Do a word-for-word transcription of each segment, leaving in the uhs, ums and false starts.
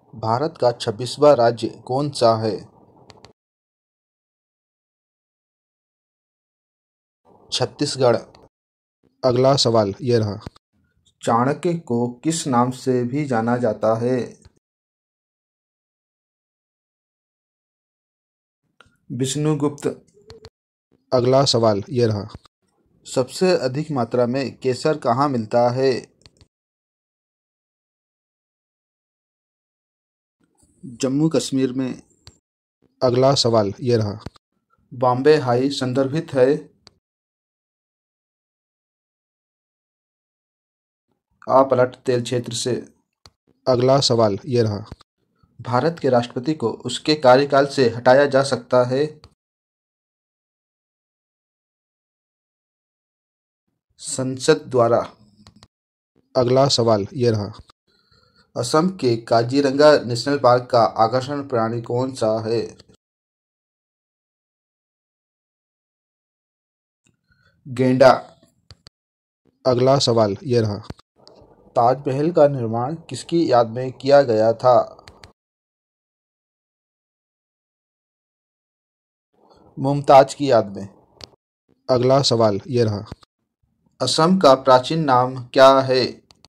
भारत का छब्बीसवां राज्य कौन सा है? छत्तीसगढ़। अगला सवाल ये रहा। चाणक्य को किस नाम से भी जाना जाता है? विष्णुगुप्त। अगला सवाल ये रहा। सबसे अधिक मात्रा में केसर कहाँ मिलता है? जम्मू कश्मीर में। अगला सवाल ये रहा। बॉम्बे हाई संदर्भित है? अपलट तेल क्षेत्र से। अगला सवाल ये रहा। भारत के राष्ट्रपति को उसके कार्यकाल से हटाया जा सकता है? संसद द्वारा। अगला सवाल ये रहा। असम के काजीरंगा नेशनल पार्क का आकर्षण प्राणी कौन सा है? गेंडा। अगला सवाल ये रहा। ताजमहल का निर्माण किसकी याद में किया गया था? मुमताज की याद में। अगला सवाल ये रहा। असम का प्राचीन नाम क्या है?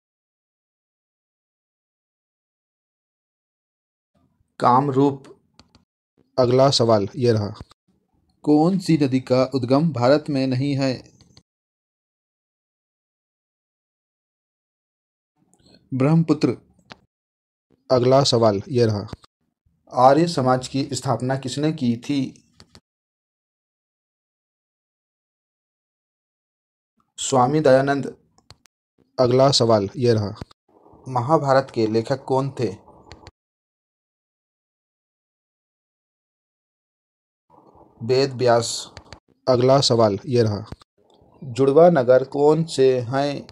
कामरूप। अगला सवाल ये रहा। कौन सी नदी का उद्गम भारत में नहीं है? ब्रह्मपुत्र। अगला सवाल ये रहा। आर्य समाज की स्थापना किसने की थी? स्वामी दयानंद। अगला सवाल ये रहा। महाभारत के लेखक कौन थे? वेद व्यास। अगला सवाल ये रहा। जुड़वा नगर कौन से हैं?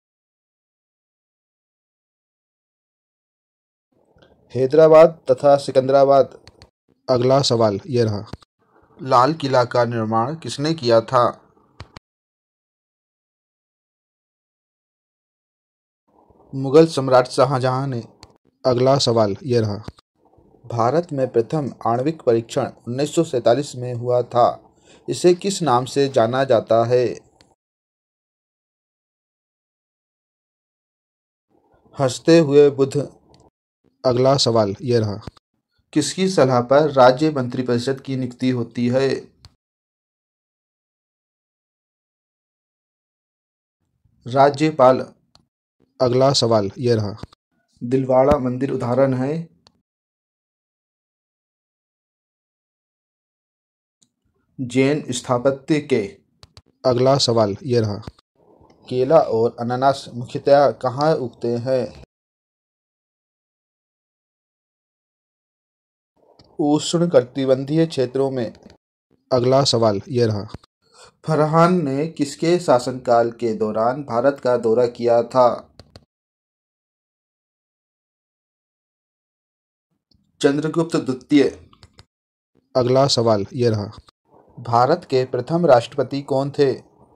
हैदराबाद तथा सिकंदराबाद। अगला सवाल ये रहा। लाल किला का निर्माण किसने किया था? मुगल सम्राट शाहजहां ने। अगला सवाल ये रहा। भारत में प्रथम आणविक परीक्षण उन्नीस सौ सैंतालीस में हुआ था। इसे किस नाम से जाना जाता है? हंसते हुए बुद्ध। अगला सवाल ये रहा। किसकी सलाह पर राज्य मंत्रिपरिषद की नियुक्ति होती है? राज्यपाल। अगला सवाल ये रहा। दिलवाड़ा मंदिर उदाहरण है? जैन स्थापत्य के। अगला सवाल ये रहा। केला और अनानास मुख्यतया कहाँ उगते हैं? उष्णकटिबंधीय क्षेत्रों में। अगला सवाल ये रहा। फरहान ने किसके शासनकाल के दौरान भारत का दौरा किया था? चंद्रगुप्त द्वितीय। अगला सवाल ये रहा। भारत के प्रथम राष्ट्रपति कौन थे?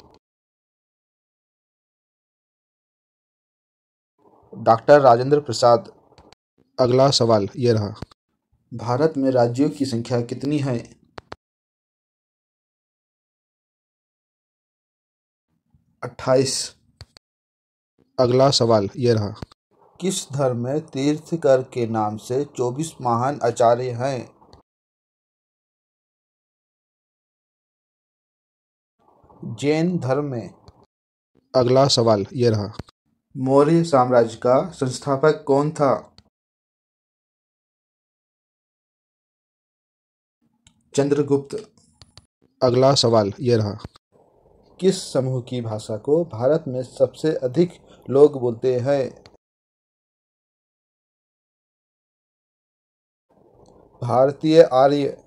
डॉक्टर राजेंद्र प्रसाद। अगला सवाल ये रहा। भारत में राज्यों की संख्या कितनी है? अट्ठाईस। अगला सवाल ये रहा। किस धर्म में तीर्थंकर के नाम से चौबीस महान आचार्य हैं? जैन धर्म में। अगला सवाल ये रहा। मौर्य साम्राज्य का संस्थापक कौन था? चंद्रगुप्त। अगला सवाल ये रहा। किस समूह की भाषा को भारत में सबसे अधिक लोग बोलते हैं? भारतीय आर्य।